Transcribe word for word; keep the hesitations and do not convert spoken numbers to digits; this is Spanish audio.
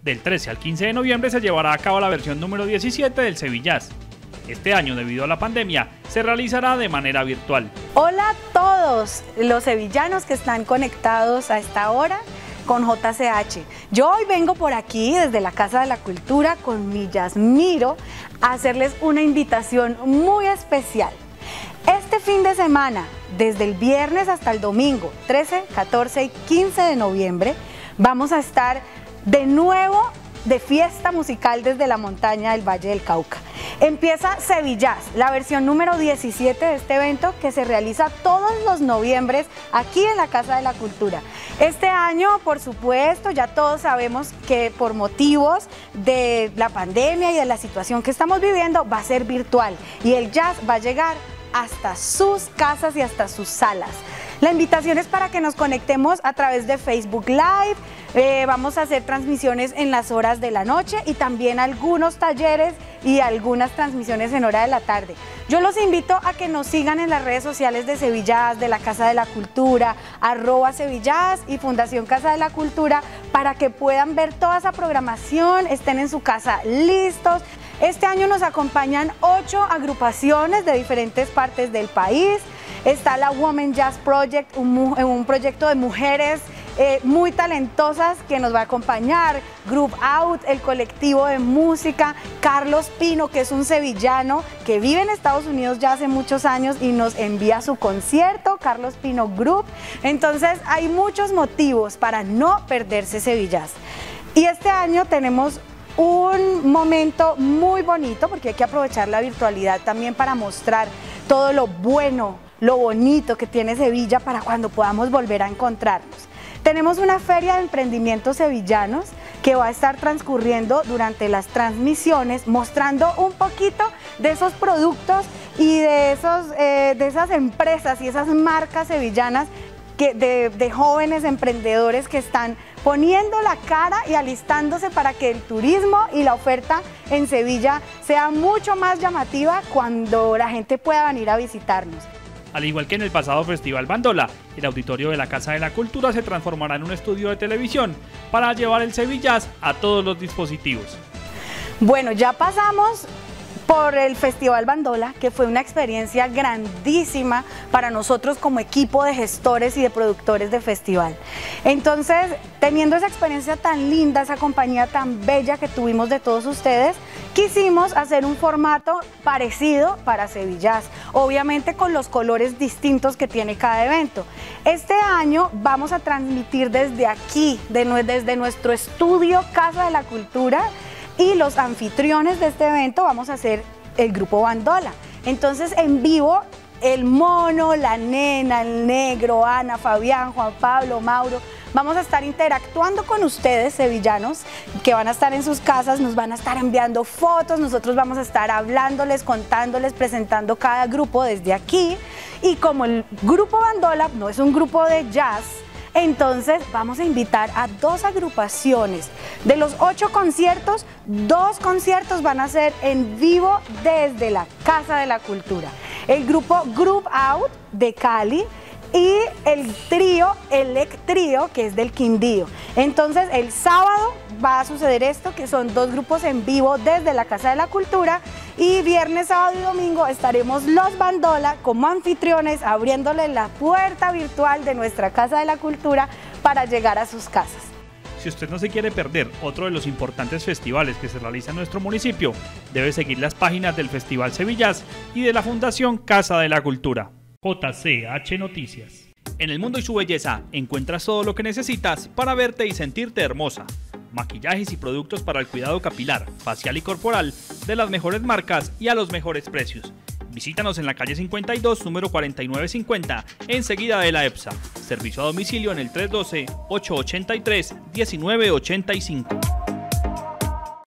Del trece al quince de noviembre se llevará a cabo la versión número diecisiete del Sevillás. Este año, debido a la pandemia, se realizará de manera virtual. Hola a todos los sevillanos que están conectados a esta hora con J C H. Yo hoy vengo por aquí desde la Casa de la Cultura con mi Yasmiro a hacerles una invitación muy especial. Este fin de semana, desde el viernes hasta el domingo, trece, catorce y quince de noviembre, vamos a estar de nuevo de fiesta musical desde la montaña del Valle del Cauca. Empieza Sevillás, la versión número diecisiete de este evento que se realiza todos los noviembres aquí en la Casa de la Cultura. Este año, por supuesto, ya todos sabemos que por motivos de la pandemia y de la situación que estamos viviendo va a ser virtual y el jazz va a llegar hasta sus casas y hasta sus salas. La invitación es para que nos conectemos a través de Facebook Live, eh, vamos a hacer transmisiones en las horas de la noche y también algunos talleres y algunas transmisiones en hora de la tarde. Yo los invito a que nos sigan en las redes sociales de Sevillás, de la Casa de la Cultura, arroba Sevillás y Fundación Casa de la Cultura, para que puedan ver toda esa programación, estén en su casa listos. Este año nos acompañan ocho agrupaciones de diferentes partes del país. Está la Women Jazz Project, un, un proyecto de mujeres eh, muy talentosas que nos va a acompañar, Group Out, el colectivo de música, Carlos Pino, que es un sevillano que vive en Estados Unidos ya hace muchos años y nos envía su concierto, Carlos Pino Group. Entonces hay muchos motivos para no perderse Sevillás. Y este año tenemos un momento muy bonito porque hay que aprovechar la virtualidad también para mostrar todo lo bueno, lo bonito que tiene Sevilla para cuando podamos volver a encontrarnos. Tenemos una feria de emprendimientos sevillanos que va a estar transcurriendo durante las transmisiones, mostrando un poquito de esos productos y de, esos, eh, de esas empresas y esas marcas sevillanas que, de, de jóvenes emprendedores que están poniendo la cara y alistándose para que el turismo y la oferta en Sevilla sea mucho más llamativa cuando la gente pueda venir a visitarnos. Al igual que en el pasado Festival Bandola, el auditorio de la Casa de la Cultura se transformará en un estudio de televisión para llevar el Sevillás a todos los dispositivos. Bueno, ya pasamos por el Festival Bandola, que fue una experiencia grandísima para nosotros como equipo de gestores y de productores de festival. Entonces, teniendo esa experiencia tan linda, esa compañía tan bella que tuvimos de todos ustedes, quisimos hacer un formato parecido para Sevillás, obviamente con los colores distintos que tiene cada evento. Este año vamos a transmitir desde aquí, de, desde nuestro estudio Casa de la Cultura, y los anfitriones de este evento vamos a ser el grupo Bandola. Entonces en vivo el Mono, la Nena, el Negro, Ana, Fabián, Juan Pablo, Mauro, vamos a estar interactuando con ustedes sevillanos que van a estar en sus casas, nos van a estar enviando fotos, nosotros vamos a estar hablándoles, contándoles, presentando cada grupo desde aquí. Y como el grupo Bandola no es un grupo de jazz, entonces vamos a invitar a dos agrupaciones. De los ocho conciertos, dos conciertos van a ser en vivo desde la Casa de la Cultura. El grupo Group Out de Cali y el trío, el E C Trío, que es del Quindío. Entonces el sábado va a suceder esto, que son dos grupos en vivo desde la Casa de la Cultura, y viernes, sábado y domingo estaremos los Bandola como anfitriones abriéndole la puerta virtual de nuestra Casa de la Cultura para llegar a sus casas. Si usted no se quiere perder otro de los importantes festivales que se realiza en nuestro municipio, debe seguir las páginas del Festival Sevillás y de la Fundación Casa de la Cultura. J C H Noticias. En el mundo y su belleza encuentras todo lo que necesitas para verte y sentirte hermosa. Maquillajes y productos para el cuidado capilar, facial y corporal de las mejores marcas y a los mejores precios. Visítanos en la calle cincuenta y dos, número cuarenta y nueve cincuenta, enseguida de la EPSA. Servicio a domicilio en el tres uno dos, ocho ocho tres, uno nueve ocho cinco.